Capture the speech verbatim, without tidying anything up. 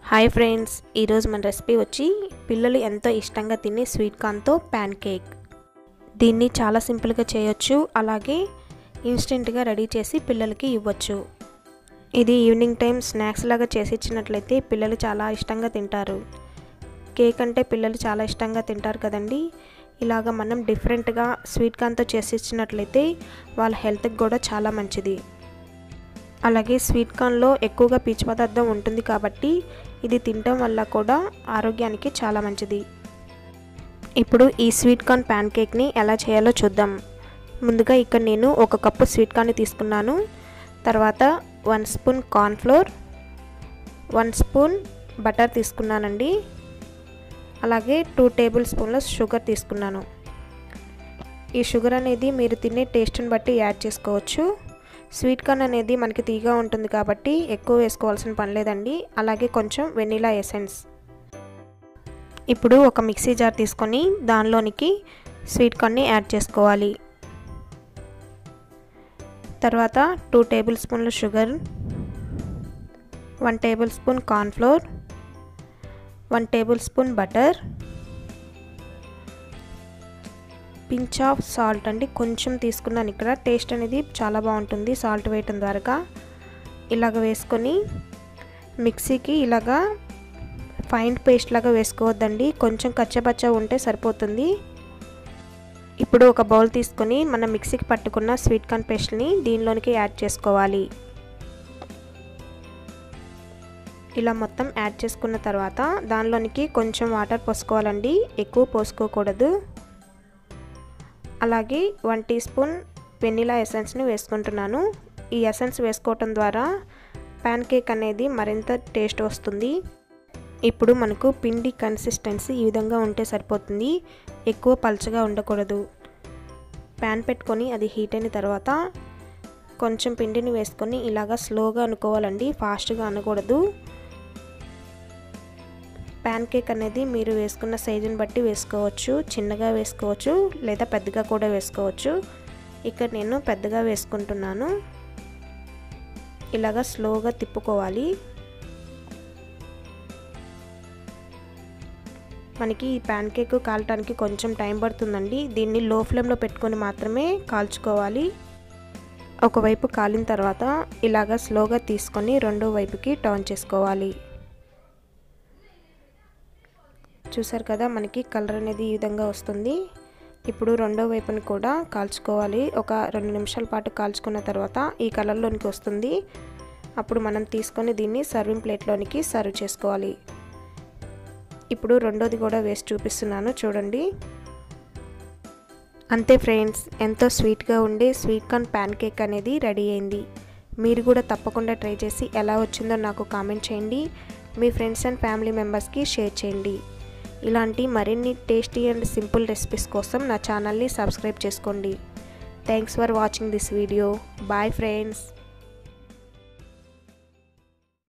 Hi friends, ఈరోజు మన recipe వచ్చి పిల్లలు ఎంతో ఇష్టంగా తినే స్వీట్ కార్న్తో ప్యాన్ కేక్. దీన్ని చాలా సింపుల్గా చేయొచ్చు, అలాగే ఇన్స్టెంట్గా రెడీ చేసి పిల్లలకి ఇవ్వచ్చు. ఇది ఈవినింగ్ టైం స్నాక్స్ లాగా చేసి ఇచ్చినట్లయితే పిల్లలు చాలా ఇష్టంగా తింటారు. కేక్ అంటే పిల్లలు చాలా ఇష్టంగా తింటారు కదండి. ఇలాగ మనం డిఫరెంట్గా స్వీట్ కార్న్తో చేసి ఇచ్చినట్లయితే వాళ్ళ హెల్త్కి కూడా చాలా మంచిది. అలాగే స్వీట్ కార్న్లో ఎక్కువగా పీచు పదార్థం ఉంటుంది కాబట్టి ఇది తినడం వల్ల కూడా ఆరోగ్యానికి చాలా మంచిది. ఇప్పుడు ఈ స్వీట్ కార్న్ ప్యాన్ కేక్ని ఎలా చేయాలో చూద్దాం. ముందుగా ఇక్కడ నేను ఒక కప్పు స్వీట్ కార్న్ తీసుకున్నాను. తర్వాత one spoon cornflour, one spoon butter తీసుకున్నానండి. అలాగే టూ టేబుల్ స్పూన్ల షుగర్ తీసుకున్నాను. ఈ షుగర్ అనేది మీరు తినే టేస్ట్ని బట్టి యాడ్ చేసుకోవచ్చు. స్వీట్ కార్న్ అనేది మనకి తీగా ఉంటుంది కాబట్టి ఎక్కువ వేసుకోవాల్సిన పని లేదండి. అలాగే కొంచెం వెనిలా ఎసెన్స్. ఇప్పుడు ఒక మిక్సీ జార్ తీసుకొని దానిలోనికి స్వీట్ కార్న్ని యాడ్ చేసుకోవాలి. తర్వాత టూ టేబుల్ స్పూన్ల sugar, one tablespoon cornflour, one tablespoon butter, pinch of salt అండి, కొంచెం తీసుకున్నాను. ఇక్కడ టేస్ట్ అనేది చాలా బాగుంటుంది సాల్ట్ వేయటం ద్వారా. ఇలాగ వేసుకొని మిక్సీకి ఇలాగా ఫైన్ పేస్ట్ లాగా వేసుకోవద్దండి, కొంచెం కచ్చపచ్చ ఉంటే సరిపోతుంది. ఇప్పుడు ఒక బౌల్ తీసుకొని మనం మిక్సీకి పట్టుకున్న స్వీట్ కార్న్ పేస్ట్ని దీనిలోనికి యాడ్ చేసుకోవాలి. ఇలా మొత్తం యాడ్ చేసుకున్న తర్వాత దానిలోనికి కొంచెం వాటర్ పోసుకోవాలండి, ఎక్కువ పోసుకోకూడదు. అలాగే వన్ టీ స్పూన్ వెనిలా ఎసెన్స్ని వేసుకుంటున్నాను. ఈ ఎసెన్స్ వేసుకోవటం ద్వారా ప్యాన్ కేక్ అనేది మరింత టేస్ట్ వస్తుంది. ఇప్పుడు మనకు పిండి కన్సిస్టెన్సీ ఈ విధంగా ఉంటే సరిపోతుంది, ఎక్కువ పల్చగా ఉండకూడదు. ప్యాన్ పెట్టుకొని అది హీట్ అయిన తర్వాత కొంచెం పిండిని వేసుకొని ఇలాగా స్లోగా అనుకోవాలండి, ఫాస్ట్గా అనకూడదు. ప్యాన్ కేక్ అనేది మీరు వేసుకున్న సైజుని బట్టి వేసుకోవచ్చు, చిన్నగా వేసుకోవచ్చు లేదా పెద్దగా కూడా వేసుకోవచ్చు. ఇక్కడ నేను పెద్దగా వేసుకుంటున్నాను. ఇలాగా స్లోగా తిప్పుకోవాలి. మనకి ఈ ప్యాన్ కేక్ కాలటానికి కొంచెం టైం పడుతుందండి. దీన్ని లో ఫ్లేమ్లో పెట్టుకొని మాత్రమే కాల్చుకోవాలి. ఒకవైపు కాలిన తర్వాత ఇలాగా స్లోగా తీసుకొని రెండో వైపుకి టర్న్ చేసుకోవాలి. చూసారు కదా, మనకి కలర్ అనేది ఈ విధంగా వస్తుంది. ఇప్పుడు రెండో వైపుని కూడా కాల్చుకోవాలి. ఒక రెండు నిమిషాల పాటు కాల్చుకున్న తర్వాత ఈ కలర్లోనికి వస్తుంది. అప్పుడు మనం తీసుకొని దీన్ని సర్వింగ్ ప్లేట్లోనికి సర్వ్ చేసుకోవాలి. ఇప్పుడు రెండోది కూడా వేసి చూపిస్తున్నాను, చూడండి. అంతే ఫ్రెండ్స్, ఎంతో స్వీట్గా ఉండే స్వీట్ కార్న్ ప్యాన్ కేక్ అనేది రెడీ అయింది. మీరు కూడా తప్పకుండా ట్రై చేసి ఎలా వచ్చిందో నాకు కామెంట్ చేయండి. మీ ఫ్రెండ్స్ అండ్ ఫ్యామిలీ మెంబర్స్కి షేర్ చేయండి. ఇలాంటి మరిన్ని టేస్టీ అండ్ సింపుల్ రెసిపీస్ కోసం నా ఛానల్ని సబ్స్క్రైబ్ చేసుకోండి. Thanks for watching this video. Bye friends.